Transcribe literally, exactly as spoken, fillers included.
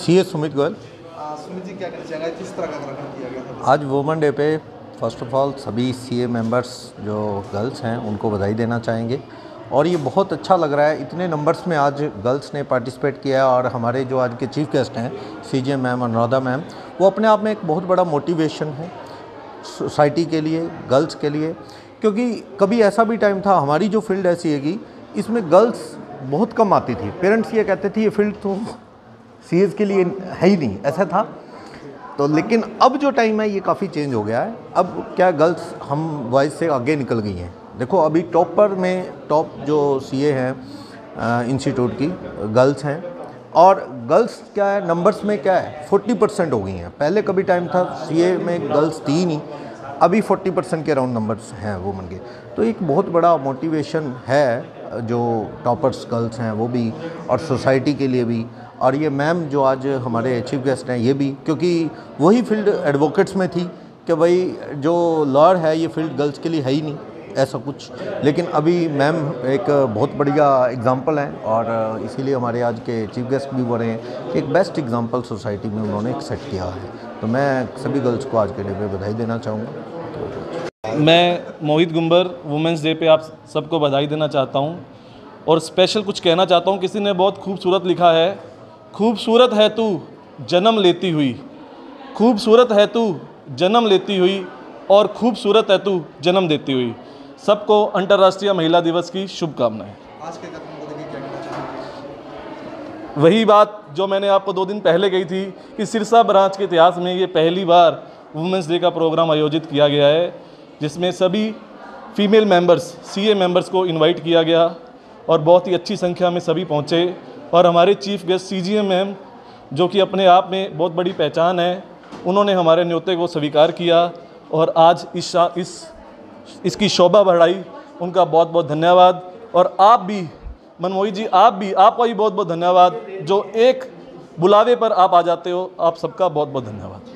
सी S Sumit Goyal. Sumit ji, क्या कहना चाहेंगे, किस तरह का ग्रहण किया गया था? आज वुमेन डे पे फर्स्ट ऑफ ऑल सभी सी ए मेंबर्स जो गर्ल्स हैं उनको बधाई देना चाहेंगे और ये बहुत अच्छा लग रहा है, इतने नंबर्स में आज गर्ल्स ने पार्टिसिपेट किया और हमारे जो आज के चीफ गेस्ट हैं C G M ma'am, Anuradha ma'am, वो अपने आप में एक बहुत बड़ा मोटिवेशन है सोसाइटी के लिए, गर्ल्स के लिए। क्योंकि कभी ऐसा भी टाइम था, हमारी जो फील्ड ऐसी है कि इसमें गर्ल्स बहुत कम आती थी। पेरेंट्स ये कहते थे ये फील्ड तो सी एस के लिए है ही नहीं, ऐसा था। तो लेकिन अब जो टाइम है ये काफ़ी चेंज हो गया है। अब क्या गर्ल्स हम बॉयज़ से आगे निकल गई हैं। देखो अभी टॉप पर में टॉप जो सी ए हैं इंस्टीट्यूट की गर्ल्स हैं और गर्ल्स क्या है नंबर्स में क्या है चालीस परसेंट हो गई हैं। पहले कभी टाइम था सी ए में गर्ल्स थी ही नहीं, अभी चालीस परसेंट के अराउंड नंबर्स हैं वुमेन के। तो एक बहुत बड़ा मोटिवेशन है जो टॉपर्स गर्ल्स हैं वो भी और सोसाइटी के लिए भी। और ये मैम जो आज हमारे चीफ गेस्ट हैं ये भी, क्योंकि वही फील्ड एडवोकेट्स में थी कि भाई जो लॉयर है ये फील्ड गर्ल्स के लिए है ही नहीं ऐसा कुछ, लेकिन अभी मैम एक बहुत बढ़िया एग्जांपल हैं और इसीलिए हमारे आज के चीफ गेस्ट भी बोल रहे हैं कि एक बेस्ट एग्जांपल सोसाइटी में उन्होंने एक सेट किया है। तो मैं सभी गर्ल्स को आज के डे पे बधाई देना चाहूँगा। मैं मोहित गुंबर वुमेंस डे पे आप सबको बधाई देना चाहता हूँ और स्पेशल कुछ कहना चाहता हूँ। किसी ने बहुत खूबसूरत लिखा है, खूबसूरत है तू जन्म लेती हुई, खूबसूरत है तू जन्म लेती हुई और खूबसूरत है तू जन्म देती हुई। सबको अंतर्राष्ट्रीय महिला दिवस की शुभकामनाएं। आज के कार्यक्रम को देखिए क्या कहना चाहेंगे? वही बात जो मैंने आपको दो दिन पहले कही थी कि सिरसा ब्रांच के इतिहास में ये पहली बार वुमेंस डे का प्रोग्राम आयोजित किया गया है, जिसमें सभी female members C A members को इनवाइट किया गया और बहुत ही अच्छी संख्या में सभी पहुँचे। और हमारे chief guest C G M ma'am जो कि अपने आप में बहुत बड़ी पहचान है, उन्होंने हमारे न्योते को स्वीकार किया और आज इस इस इसकी शोभा बढ़ाई। उनका बहुत बहुत धन्यवाद। और आप भी मनमोही जी, आप भी आपका भी बहुत बहुत धन्यवाद जो एक बुलावे पर आप आ जाते हो। आप सबका बहुत बहुत धन्यवाद।